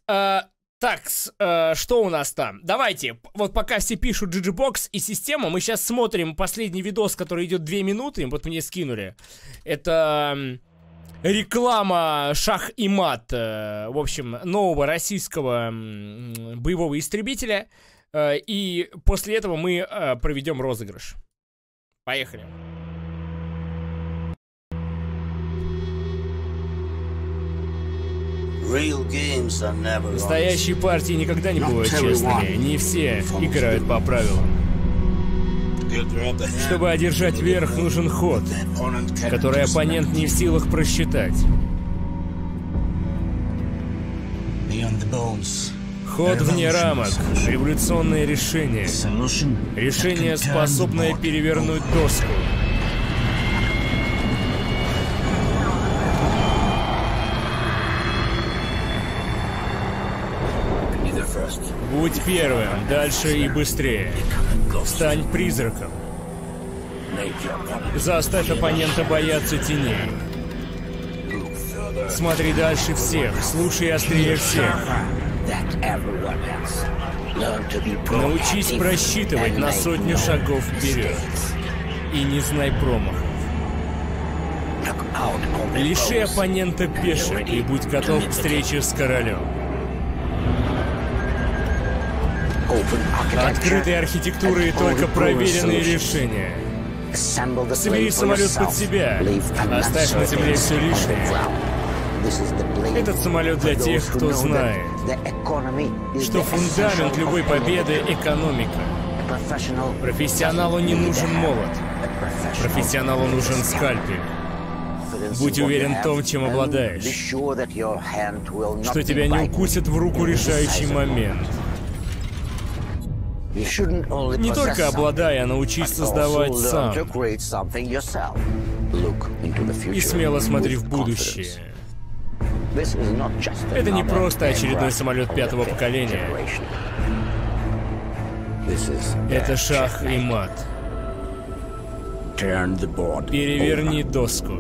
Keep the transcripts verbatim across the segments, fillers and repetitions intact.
э, так, э, что у нас там? Давайте, вот пока все пишут джи джи бокс и система, мы сейчас смотрим последний видос, который идет две минуты, вот мне скинули. Это э, реклама Шах и Мат, э, в общем, нового российского э, боевого истребителя. Э, и после этого мы э, проведем розыгрыш. Поехали. Настоящие партии никогда не бывают честными. Не все играют по правилам. Чтобы одержать верх, нужен ход, который оппонент не в силах просчитать. Ход вне рамок. Революционное решение. Решение, способное перевернуть доску. Будь первым, дальше и быстрее. Стань призраком. Заставь оппонента бояться теней. Смотри дальше всех, слушай острее всех. Научись просчитывать на сотню шагов вперед. И не знай промахов. Лиши оппонента пешек и будь готов к встрече с королем. Открытые архитектуры и только проверенные решения. Собери самолет под себя. Оставь на земле все лишнее. Этот самолет для тех, кто знает, что фундамент любой победы — экономика. Профессионалу не нужен молот. Профессионалу нужен скальпель. Будь уверен в том, чем обладаешь. Что тебя не укусит в руку решающий момент. Не только обладая, научись создавать сам. И смело смотри в будущее. Это не просто очередной самолет пятого поколения. Это шах и мат. Переверни доску.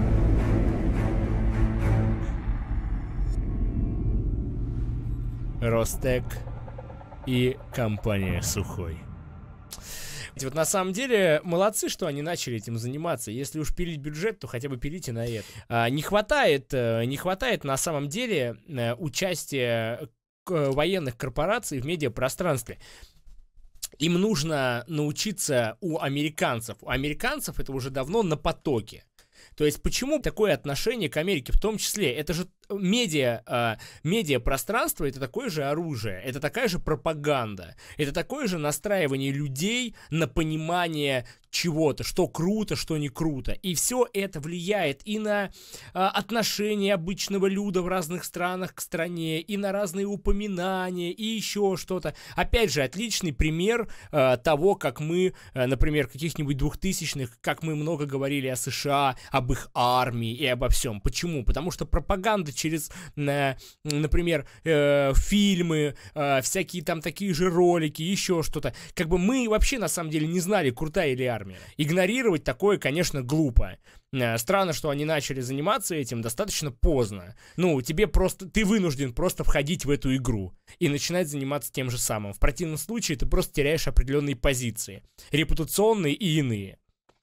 Ростек и компания Сухой. Вот на самом деле молодцы, что они начали этим заниматься. Если уж пилить бюджет, то хотя бы пилите на это. А, не хватает, не хватает на самом деле участия военных корпораций в медиапространстве. Им нужно научиться у американцев. У американцев это уже давно на потоке. То есть почему такое отношение к Америке в том числе? Это же медиа, э, медиапространство, это такое же оружие, это такая же пропаганда, это такое же настраивание людей на понимание чего-то, что круто, что не круто. И все это влияет и на э, отношения обычного люда в разных странах к стране, и на разные упоминания, и еще что-то. Опять же, отличный пример э, того, как мы, э, например, каких-нибудь двухтысячных, как мы много говорили о США, об их армии и обо всем. Почему? Потому что пропаганда через, э, например, э, фильмы, э, всякие там такие же ролики, еще что-то. Как бы мы вообще на самом деле не знали, крутая ли армия. Игнорировать такое, конечно, глупо. Э, странно, что они начали заниматься этим достаточно поздно. Ну, тебе просто, ты вынужден просто входить в эту игру и начинать заниматься тем же самым. В противном случае ты просто теряешь определенные позиции, репутационные и иные.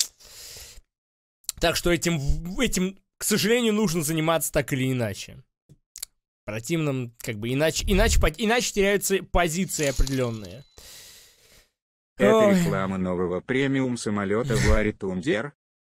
Так что этим, этим, к сожалению, нужно заниматься так или иначе. В противном, как бы, иначе, иначе, иначе теряются позиции определенные. Это реклама нового премиум самолета Вари Тундер.